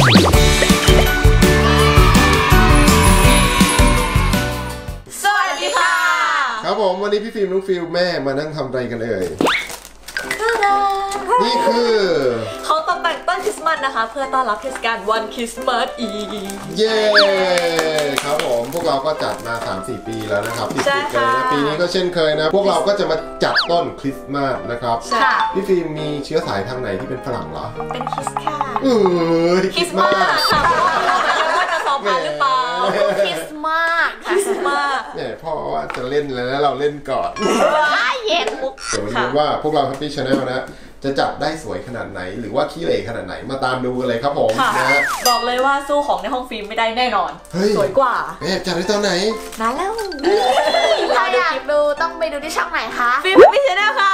สวัสดีค่ะครับผมวันนี้พี่ฟิล์มน้องฟิลแม่มานั่งทำอะไรกันเอ่ยนี่คือเขาตกแต่งต้นคริสต์มาสนะคะเพื่อต้อนรับเทศกาลวันคริสต์มาสอีฟเย้ครับผมพวกเราก็จัดมา 3-4 ปีแล้วนะครับติดกันนะปีนี้ก็เช่นเคยนะพวกเราก็จะมาจัดต้นคริสต์มาสนะครับพี่ฟิล์มมีเชื้อสายทางไหนที่เป็นฝรั่งเหรอเป็นคริสต์ค่ะคริสต์มาสค่ะว่าจะซ้อมมาหรือเปล่าคริสต์มาสคริสต์มาสเนี่ยพ่อว่าจะเล่นแล้วเราเล่นก่อนเย็นมุกเดี๋ยวมาดูว่าพวกเรา Happy Channel นะจะจัดได้สวยขนาดไหนหรือว่าขี้เหร่ขนาดไหนมาตามดูกันเลยครับผมนะบอกเลยว่าสู้ของในห้องฟิล์มไม่ได้แน่นอนสวยกว่าจัดได้ตอนไหนมาแล้วถ้าอยากดูต้องไปดูที่ช่องไหนคะฟิล์มHappy Channel ค่ะ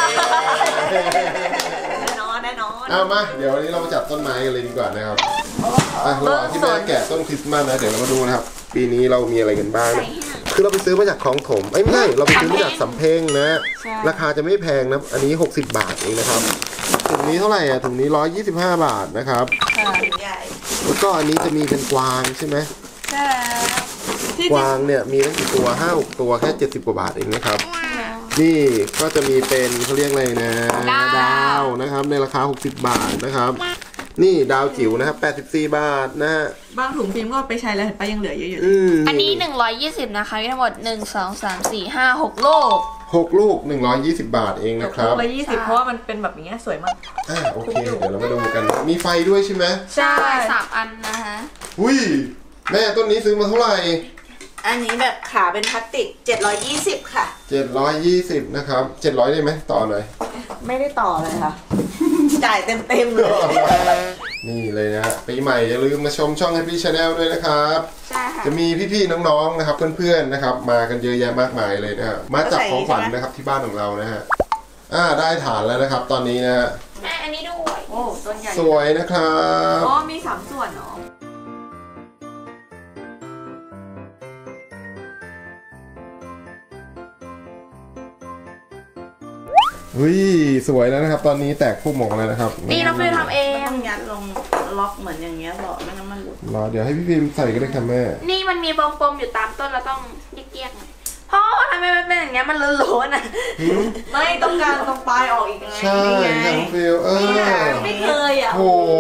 แน่นอนเอามาเดี๋ยววันนี้เรามาจัดต้นไม้กันเลยดีกว่านะครับระหว่างที่แม่แกะต้นคริสต์มาสนะเดี๋ยวเรามาดูนะครับปีนี้เรามีอะไรกันบ้างคือเราไปซื้อมาจากคลองถมไม่ใช่เราไปซื้อมาจากสำเพ็งนะราคาจะไม่แพงนะอันนี้60 บาทเองนะครับถุงนี้เท่าไหร่อ่ะถุงนี้125 บาทนะครับแล้วก็อันนี้จะมีเป็นกวางใช่ไหมใช่กวางเนี่ยมีตั้งกี่ตัว5-6 ตัวแค่70 กว่าบาทเองนะครับนี่ก็จะมีเป็นเขาเรียกอะไรนะดาวนะครับในราคา60 บาทนะครับนี่ดาวจิ๋วนะครับ84 บาทนะฮะบางถุงฟิล์มก็ไปใช้แล้วเห็นปะยังเหลือเยอะอยู่อันนี้120นะคะมีทั้งหมด1 2 3 4 5 6 ลูก 6 ลูก120 บาทเองนะครับ 120เพราะว่ามันเป็นแบบนี้สวยมากโอเคเดี๋ยวเรามาดูกันมีไฟด้วยใช่ไหมใช่3 อันนะคะอุ้ยแม่ต้นนี้ซื้อมาเท่าไหร่อันนี้แบบขาเป็นพลาสติก720ค่ะ 720นะครับ700ได้ไหมต่อหน่อยไม่ได้ต่อเลยค่ะจ่ายเต็มเลยนี่เลยนะปีใหม่อย่าลืมมาชมช่อง Happy Channel ด้วยนะครับจะมีพี่ๆน้องๆนะครับเพื่อนๆนะครับมากันเยอะแยะมากมายเลยนะครับมาจับของขวัญนะครับที่บ้านของเรานะฮะได้ฐานแล้วนะครับตอนนี้นะแม่อันนี้ด้วยโอ้ต้นใหญ่สวยนะครับมี3 ส่วนเนาะสวยแล้วนะครับตอนนี้แตกพุ่มออกแล้วนะครับนี่เราฟิล์มทำเองต้องยัดลงล็อกเหมือนอย่างเงี้ยหรอไม่งั้นมันหลุดเดี๋ยวให้พี่ฟิล์มใส่ก็ได้ค่ะแม่นี่มันมีปมๆอยู่ตามต้นเราต้องเยียกๆหน่อยพ่อทำไมมันเป็นอย่างเงี้ยมันโล้นๆอ่ะไม่ต้องการตรงปลายออกอีกไงใช่ยังฟิลไม่เคยอ่ะโห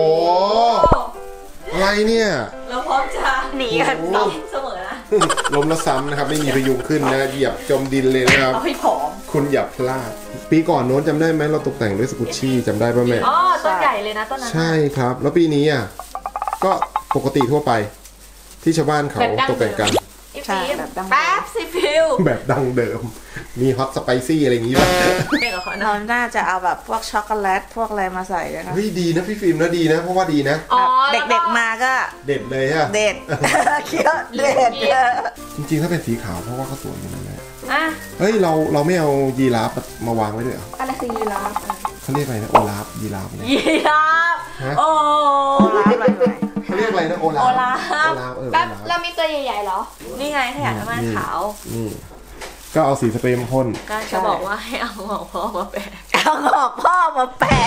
อะไรเนี่ยเราพร้อมจะหนีกันเสมอนะล้มแล้วซ้ำนะครับไม่มีพยุงขึ้นนะเหยียบจมดินเลยนะครับให้ผอมคุณอย่าพลาดปีก่อนโน้นจำได้ไหมเราตกแต่งด้วยสกุชชี่จำได้ป่ะแม่ต้นใหญ่เลยนะต้นนั้นใช่ครับแล้วปีนี้ก็ปกติทั่วไปที่ชาวบ้านเขาตกแต่งกันใช่แบบแป๊บสิฟิลแบบดังเดิมมีฮอตสไปซี่อะไรอย่างงี้ป่ะเราน่าจะเอาแบบพวกช็อกโกแลตพวกอะไรมาใส่ด้วยนะดีนะพี่ฟิล์มนะดีนะเพราะว่าดีนะเด็กๆมาก็เด็ดเลยฮะเด็ดเคี้ยวเด็ดจริงๆถ้าเป็นสีขาวเพราะว่าเขาสวยอยู่นั่นแหละเฮ้ยเราไม่เอายีราฟมาวางไว้ด้วยเหรออะไรคือยีราฟเขาเรียกอะไรนะโอลาฟยีราฟยีราฟโอลาฟอะไรเขาเรียกอะไรนะโอลาฟแบบเรามีตัวใหญ่ๆเหรอนี่ไงขยะน้ำมันขาวนี่ก็เอาสีสเปรย์มาพ่นก็จะบอกว่าให้เอาหงอกพ่อมาแปะเอาหงอกพ่อมาแปะ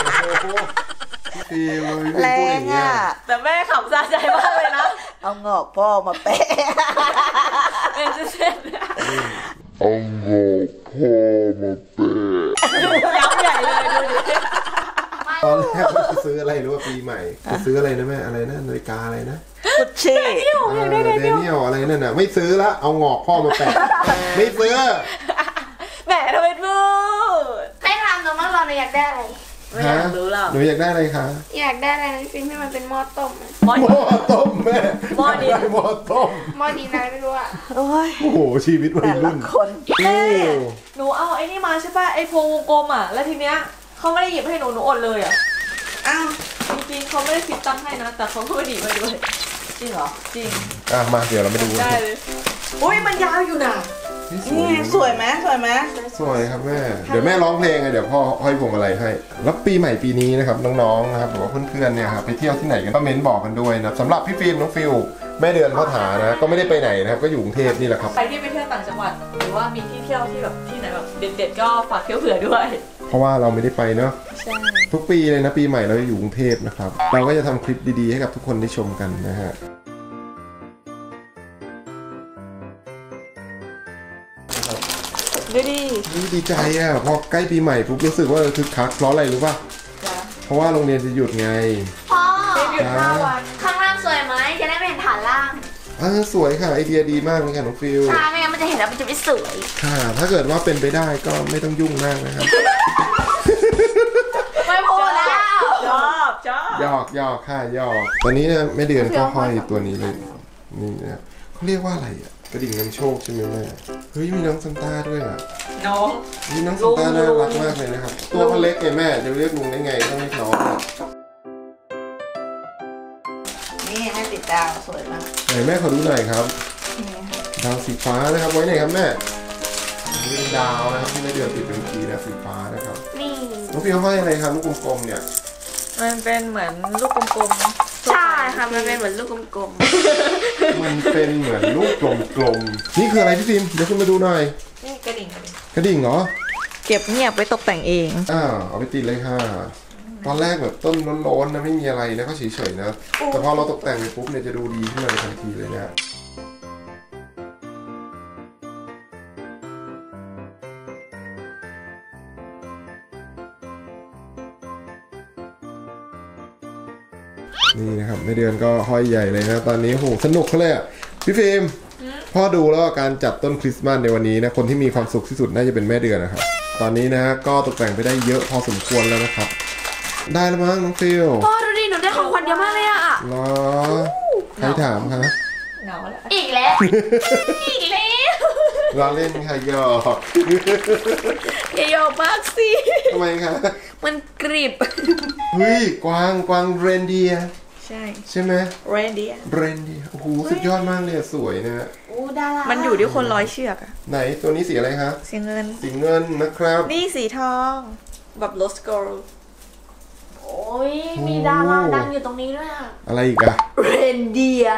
แรงอ่ะแต่แม่ขำซาใจมากเลยนะเอาหงอกพ่อมาแปะเป็นเส้นเอาหงอกพ่อมาแปะย้ำใหญ่เลยดูดิตอนแรกจะซื้ออะไรรู้ว่าปีใหม่จะซื้ออะไรนะแม่อะไรนะนาฬิกาอะไรนะกุชชี่เดนิเอลอะไรนั่นน่ะไม่ซื้อละเอาหงอกพ่อมาแปะไม่ซื้อแหมทำไมพูดให้ทำน้องเราอยากได้อะไรไม่อยากรู้หรอกหนูอยากได้อะไรคะอยากได้อะไรนะฟิล์มให้มันเป็นหม้อต้มหม้อต้มแม่หม้อดินหม้อต้มหม้อดินอะไรไม่รู้อ่ะโอ้โหชีวิตวัยรุ่นแม่หนูเอาไอ้นี่มาใช่ป่ะไอ้พวงวงกลมแล้วทีเนี้ยเขาไม่ได้หยิบให้หนูอดเลยอ้าวจริงๆเขาไม่ได้คิดตังค์ให้นะแต่เขาก็ไม่ดีมาด้วยจริงเหรอจริงมาเดี๋ยวเราไปดูได้เลยอุ้ยมันยาวอยู่นะนี่สวยไหมสวยไหมสวยครับแม่เดี๋ยวแม่ร้องเพลงไงเดี๋ยวพ่อห้อยพวงอะไรให้แล้วปีใหม่ปีนี้นะครับน้องๆนะครับหรือว่าเพื่อนๆเนี่ยครับไปเที่ยวที่ไหนกันก็เม้นบอกกันด้วยนะสำหรับพี่ฟิล์มน้องฟิลแม่เดือนเขาถานะก็ไม่ได้ไปไหนนะครับก็อยู่กรุงเทพนี่แหละครับใครที่ไปเที่ยวต่างจังหวัดหรือว่ามีที่เที่ยวที่แบบที่ไหนแบบเด็ดๆก็ฝากเที่ยวเผื่อด้วยผราะว่าเราไม่ได้ไปเนาะใช่ทุกปีเลยนะปีใหม่เราจะอยู่กรุงเทพนะครับเราก็จะทำคลิปดีๆให้กับทุกคนได้ชมกันนะฮะดูดิดีใจอ่ะพอใกล้ปีใหม่ปุ๊บรู้สึกว่าคึกคักเพราะอะไรรู้ป่ะจ้ะเพราะว่าโรงเรียนจะหยุดไงพ่อหยุด5 วันข้างล่างสวยไหมจะได้ไม่เห็นฐานล่างสวยค่ะไอเดียดีมากเลยค่ะน้องฟิลใช่ไม่งั้นมันจะเห็นแล้วมันจะไม่สวยค่ะ ถ้าเกิดว่าเป็นไปได้ก็ไม่ต้องยุ่งมากนะครับไม่พูดแล้วชอบหยอกค่ะหยอกตอนนี้นะแม่เดือนก็ห้อยตัวนี้เลยนี่นะเขาเรียกว่าอะไรอ่ะกระดิ่งนำโชคใช่ไหมแม่เฮ้ยมีน้องซันต้าด้วยอ่ะน้องนี่น้องซันต้าน่ารักมากเลยนะครับตัวเขาเล็กไงแม่จะเรียกลุงได้ไงต้องเรียกน้องนี่แม่ติดดาวสวยมากไหนแม่ขอดูหน่อยครับดาวสีฟ้านะครับไว้ไหนครับแม่นี่เป็นดาวนะครับที่แม่เดือนติดเป็นทีนะสีฟ้านะครับนี่น้องฟิวห้อยอะไรครับลูกกลมๆเนี่ยมันเป็นเหมือนลูกกลมๆใช่ค่ะมันเป็นเหมือนลูกกลมมันเป็นเหมือนลูกกลมๆนี่คืออะไรพี่ฟิล์มเดี๋ยวคุณมาดูหน่อยนี่กระดิ่งกระดิ่งเหรอเก็บเงียบไว้ตกแต่งเองเอาไปติดเลยค่ะตอนแรกแบบต้นโล้นๆนะไม่มีอะไรนะก็เฉยๆนะแต่พอเราตกแต่งไปปุ๊บเนี่ยจะดูดีขึ้นมาในทันทีเลยนะนี่นะครับแม่เดือนก็ห้อยใหญ่เลยนะตอนนี้โหสนุกเลยอ่ะพี่ฟิล์มพ่อดูแล้วการจัดต้นคริสต์มาสในวันนี้นะคนที่มีความสุขที่สุดน่าจะเป็นแม่เดือนนะครับตอนนี้นะฮะก็ตกแต่งไปได้เยอะพอสมควรแล้วนะครับได้แล้วมั้งน้องฟิลๆพ่อดูดิหนูได้ของขวัญเยอะมากเลยอ่ะเหรอใครถามคะเหงาแล้วอีกแล้ว อีกแล้วเราเล่นค่ะหยอกอย่าหยอกมากสิทำไมคะมันกริบเฮ้ยกวางเรนเดียร์ใช่ใช่ไหมเรนเดียเรนเดียร์โอ้โหสุดยอดมากเลยอะสวยนะฮะอู้ดารามันอยู่ที่คนร้อยเชือกอะไหนตัวนี้สีอะไรคะสีเงินสีเงินนะครับนี่สีทองแบบโรสโกลโอ้ยมีดาราดังอยู่ตรงนี้ด้วยอ่ะอะไรอีกอะเรนเดีย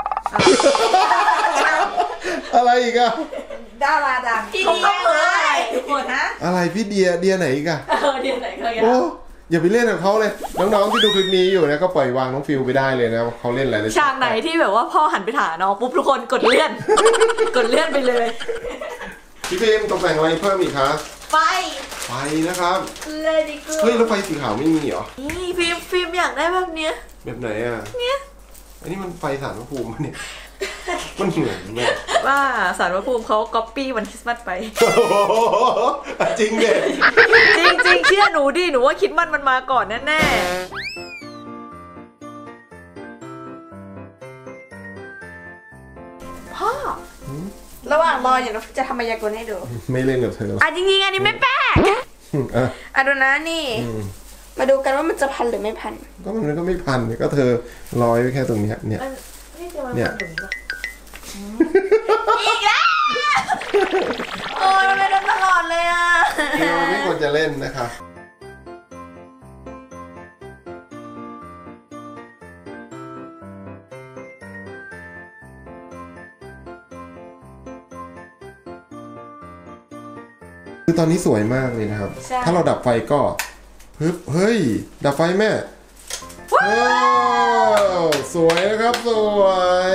อะไรอีกอะดาราดังพี่เขาเดีก็ยเผยทุกคนนะอะไรพี่เดียไหนอีกอะเดียวไหนเคยโอ้อย่าไปเล่นกับเขาเลยน้องๆที่ดูคลิปนี้อยู่นะก็ปล่อยวางน้องฟิลไปได้เลยนะเขาเล่นอะไรเลยฉากไหนที่แบบว่าพ่อหันไปถามน้องปุ๊บทุกคนกดเลื่อน กดเลื่อนไปเลยพี่ฟิล์มตกแต่งอะไรเพิ่มอีกคะไฟไฟนะครับเลยดิกูเฮ้ยแล้วไฟสีขาวไม่มีเหรอนี่ฟิล์มอยากได้แบบเนี้ยแบบไหนอะเนี่ยอันนี้มันไฟสารพระภูมิปะเนี่ยมันเหมือนเนี่ยว่าสารพระภูมิเขาก๊อปปี้วันคริสต์มาสไปโอ้โหจริงเด็จริงเชื่อหนูดิหนูว่าคิดมันมาก่อนแน่พ่อ ระหว่างรออยู่จะทำมายากลให้ดูไม่เล่นกับเธอหรอกจริงๆอันนี้ไม่แปลกอ่ะดูนะนี่ มาดูกันว่ามันจะพันหรือไม่พันก็มันก็ไม่พันเนี่ยก็เธอร้อยไว้แค่ตรงเนี้ยเนี่ยๆนี่จะมาเนี่ยถึงปะอีกแล้ว โอ้ยมันไม่ได้ตลอดเลยอ่ะคือมันไม่ควรจะเล่นนะคะคือตอนนี้สวยมากเลยนะครับ ถ้าเราดับไฟก็ฮึบเฮ้ย ดับไฟแม่ว้าวสวยนะครับสวย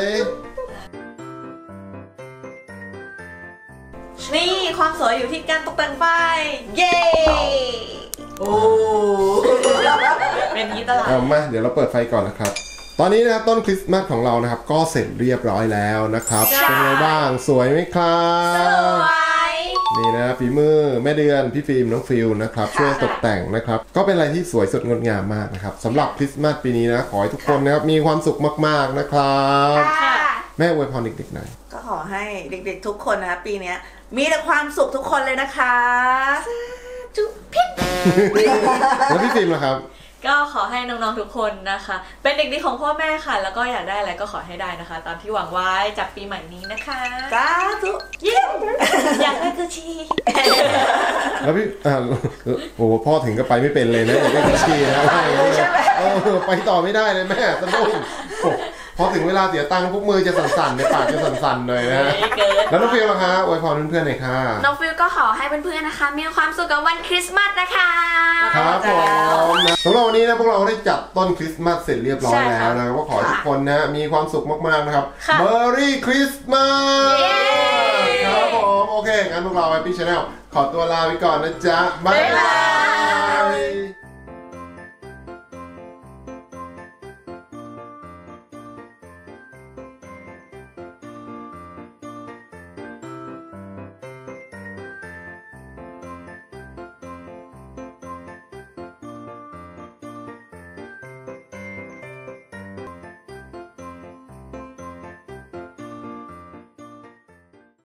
นี่ความสวยอยู่ที่การตกแต่งไฟ เย้ โอ้เป็นอย่างนี้ตลอดเอามาเดี๋ยวเราเปิดไฟก่อนนะครับ ตอนนี้นะครับต้นคริสต์มาสของเรานะครับ ก็เสร็จเรียบร้อยแล้วนะครับ เป็นไงบ้างสวยไหมครับ นี่นะฝีมือแม่เดือนพี่ฟิล์มน้องฟิลนะครับช่วยตกแต่งนะครับก็เป็นอะไรที่สวยสดงดงามมากนะครับสำหรับคริสต์มาสปีนี้นะขอให้ทุกคนนะครับมีความสุขมากๆนะครับแม่อวยพรเด็กๆหน่อยก็ขอให้เด็กๆทุกคนนะคะปีเนี้ยมีแต่ความสุขทุกคนเลยนะคะจุ๊บพิษแล้วพี่ฟิล์มล่ะครับก็ขอให้น้องๆทุกคนนะคะ เป็นเด็กดีของพ่อแม่ค่ะ แล้วก็อยากได้อะไรก็ขอให้ได้นะคะ ตามที่หวังไว้จากปีใหม่นี้นะคะสาธุเยี่ยมอยากได้กุชชี่แล้วพี่โอ้โหพ่อถึงก็ไปไม่เป็นเลยนะอยากได้กุชชี่นะไปต่อไม่ได้เลยแม่สะดุ้งพอถึงเวลาเสียตังค์พวกมือจะสั่นๆในปากจะสั่นๆเลยนะฮะแล้วน้องฟิลล่ะคะอวยพรเพื่อนๆหน่อยค่ะน้องฟิลก็ขอให้เพื่อนๆนะคะมีความสุขกับวันคริสต์มาสนะคะครับผมนะสำหรับวันนี้นะพวกเราได้จัดต้นคริสต์มาสเสร็จเรียบร้อยแล้วนะก็ขอให้ทุกคนนะมีความสุขมากๆนะครับ Merry Christmas ครับผมโอเคงั้นพวกเรา Happy Channel ขอตัวลาไปก่อนนะจ๊ะบ๊ายบาย